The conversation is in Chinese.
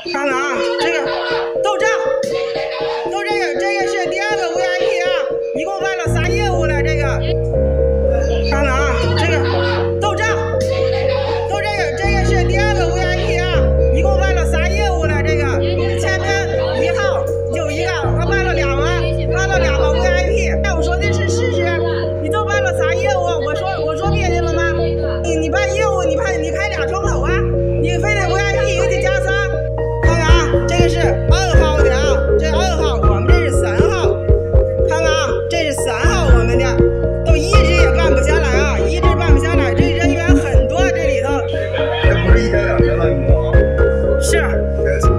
看看啊，这个都这个是第2个 VIP 啊，一共办了3业务了。这个看看啊，这个都这个是第2个 VIP 啊，一共办了3业务了。这个前面1号有一个，他办了2个 VIP。那我说的是事实，你都办了3业务，我说别的了吗？你办业务，你开2窗口啊，你非得 VIP 一个得加3。看看啊，这个是2号的啊，这2号，我们这是3号。看看啊，这是3号，我们的都一直也办不下来啊，一直办不下来，这人员很多，这里头。 这不是1天2天了，你知道吗？ 是。